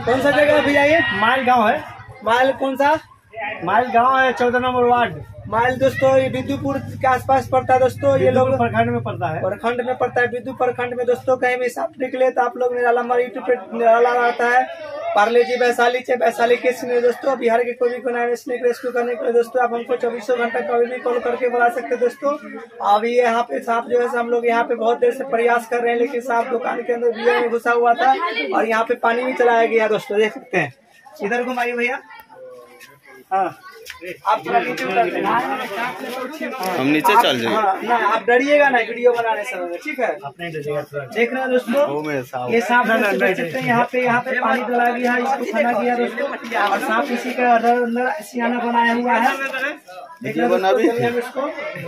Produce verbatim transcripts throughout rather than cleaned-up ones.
कौन सा जगह है भैया? ये माइल गांव है। माइल कौन सा? माइल गांव है, चौदह नंबर वार्ड। माइल दोस्तों ये विद्युपुर के आसपास पड़ता है दोस्तों। ये लोग प्रखंड में पड़ता है। प्रखंड में पड़ता है, विद्युत प्रखंड में दोस्तों। कहीं भी साफ निकले तो आप लोग निराला हमारे यूट्यूब पे निराला रहता है। पार्ले जी वैशाली से वैशाली के दोस्तों बिहार के कोई भी कोना में स्नेक रेस्क्यू करने के लिए दोस्तों आप हमको चौबीसों घंटा कभी भी कॉल करके बुला सकते हैं दोस्तों। अभी यहाँ पे सांप जो है हम लोग यहाँ पे बहुत देर से प्रयास कर रहे हैं, लेकिन सांप दुकान के अंदर बिया में घुसा हुआ था और यहाँ पे पानी भी चलाया गया दोस्तों, देख सकते हैं। इधर घुमाइए भैया। हाँ आप थोड़ा नीचे उतरते हैं, हम नीचे चल जाएंगे। हाँ ना आप डरिएगा ना वीडियो बनाने समय, ठीक है? देख रहे हैं दोस्तों ये सांप देख सकते हैं। यहाँ पे यहाँ पे पानी डला गया है, इसको खाना गया दोस्तों और सांप इसी का अंदर सियाना बनाया हुआ है। देख रहे हैं इसको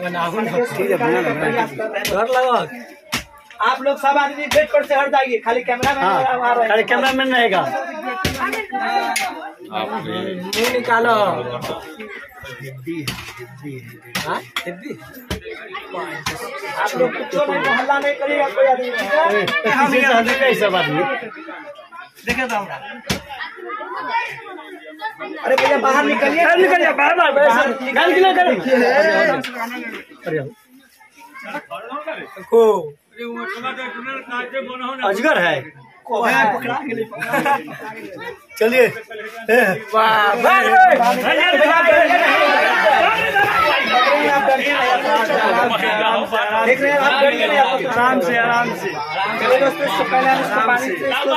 घर लगा। आप लोग सब आदमी गेट पर से हट जाइए, खाली कैमरा मैन खाली कैमरा मैन रहेगा। मुँह निकालो। आप लोग कुछ हल्ला नहीं करिएगा कोई आदमी, कैसा बात नहीं। देखे तो अरे भैया बाहर निकलिए, निकलिए बाहर बाहर अजगर है। चलिए देख रहे हैं आप, डरिए नहीं, आप आराम से आराम से। चलिए दोस्तों इसको पहले हम इसको पानी से इसको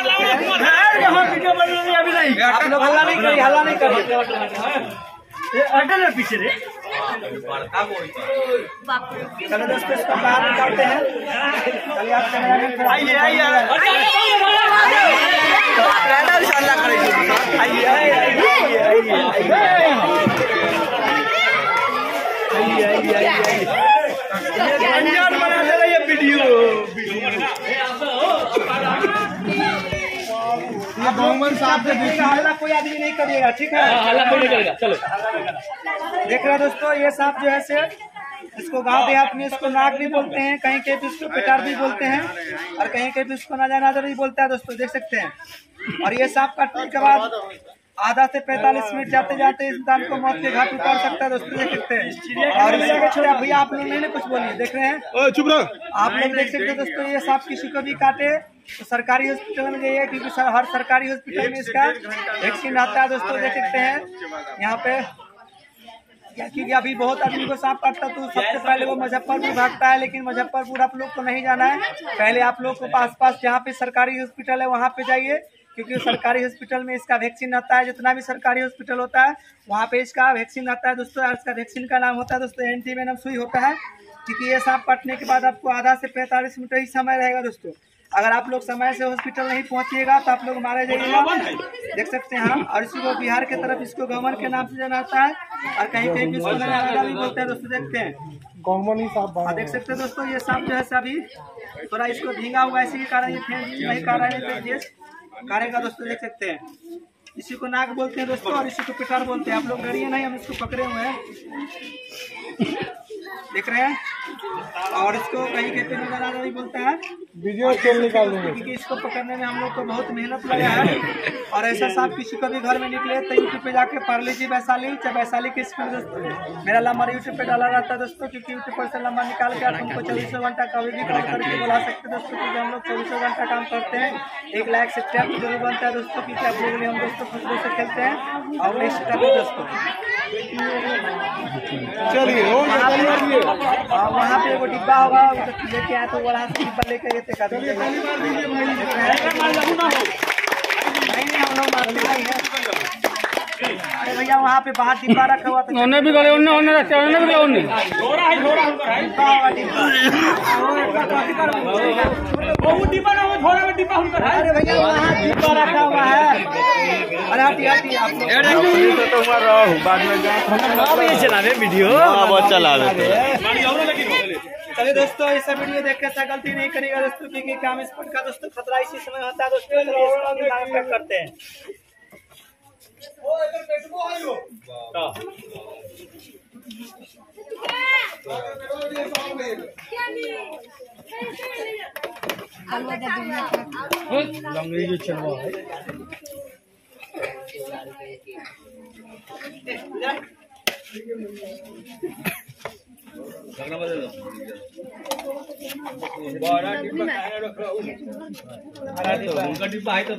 अभी नहीं। आप लोग हल्ला नहीं करिए, हल्ला नहीं करिए। अटल है पीछे रे। चलो दोस्तों इसको बाहर निकालते हैं। चलिए आप कैमरा आइए आइए अनजान बना दे रही है वीडियो। हल्ला कोई आदमी नहीं करिएगा, ठीक है? हल्ला कोई नहीं करेगा। चलो देख रहे हैं दोस्तों ये सांप जो है से इसको गांव देहात में इसको नाग भी बोलते हैं, कहीं कहीं पे इसको पिटार भी बोलते हैं और कहीं कहीं पे इसको नाजा भी बोलता है दोस्तों, देख सकते हैं। और ये सांप काटने के बाद आधा से पैंतालीस मिनट जाते जाते इंसान को मौत के घाट उतार सकता है दोस्तों, देख सकते हैं। और इसी के छोड़े भैया आप लोग नहीं कुछ बोलिए, देख रहे हैं चुप रहो। आप लोग देख सकते हैं दोस्तों। ये सांप किसी को भी काटे तो सरकारी हॉस्पिटल में जाइए, क्योंकि सर, हर सरकारी हॉस्पिटल में इसका वैक्सीन आता है दोस्तों, देख सकते हैं यहाँ पे। क्योंकि अभी बहुत आदमी को सांप काटता तो सबसे पहले वो मुजफ्फरपुर भागता है, लेकिन मुजफ्फरपुर आप लोग को नहीं जाना है। पहले आप लोग को आस पास जहाँ पे सरकारी हॉस्पिटल है वहाँ पे जाइए, क्योंकि सरकारी हॉस्पिटल में इसका वैक्सीन आता है। जितना भी सरकारी हॉस्पिटल होता है वहाँ पे इसका वैक्सीन आता है दोस्तों। इसका वैक्सीन का नाम होता है दोस्तों एंटीवेनम सुई होता है, क्योंकि ये सांप काटने के बाद आपको आधा से पैंतालीस मिनट ही समय रहेगा दोस्तों। अगर आप लोग समय से हॉस्पिटल नहीं पहुंचिएगा तो आप लोग मारे जाइएगा, देख सकते हैं हम। और इसी को बिहार के तरफ इसको गमन के नाम से जाना जाता है और कहीं कहीं इसको नजारा भी बोलते हैं दोस्तों, देखते हैं गमन सांप। देख सकते हैं दोस्तों ये सांप जो है अभी थोड़ा इसको भींगा हुआ है, इसी के कारण ये नहीं खा रहा है, खारेगा दोस्तों, देख सकते हैं। इसी को नाग बोलते हैं दोस्तों और इसी को पिटार बोलते हैं। आप लोग डरिए नहीं, हम इसको पकड़े हुए हैं, देख रहे हैं। और इसको कहीं कहीं पे नजर नहीं बोलता है, वीडियो खेल निकाल देंगे, क्योंकि इसको पकड़ने में हम लोग को बहुत मेहनत लगा है। और ऐसा सांप किसी को भी घर में निकले तो यूट्यूब पे जाके पार्ले जी वैशाली चाहे वैशाली के स्कूल दोस्तों मेरा नंबर यूट्यूब पे डाला रहता है दोस्तों, क्योंकि यूट्यूब पर से नंबर निकाल के आप हमको चौबीसों घंटा कभी भी कॉल करके बुला सकते हैं दोस्तों, क्योंकि हम लोग चौबीसों घंटा काम करते हैं। एक लाख से टैप जरूर बनता है दोस्तों, क्योंकि आप लोग हम दोस्तों खुशबू से खेलते हैं और नेक्स्ट टैप दोस्तों। चलिए वहाँ पे वो डिब्बा होगा लेके आया तो बड़ा डिब्बा लेके गए थे। नहीं हम लोग मारते नहीं है। अरे भैया वहाँ पे बाहर डिब्बा रखा हुआ था, उन्हें भी गले उन्हें उन्हें रखते हैं उन्हें भी गले उन्हें अरे भैया वहाँ डिब्बा रखा हुआ है। अरे हटी हटी आप बाद में ये चला रहे वीडियो बहुत चला रहे। चलिए दोस्तों ऐसा वीडियो देख के गलती नहीं करिएगा दोस्तों, क्योंकि काम स्पॉट का दोस्तों खतरा इसी समय होता है दोस्तों, करते हैं। लंगड़ी जो चलवा है डिब्बा है तो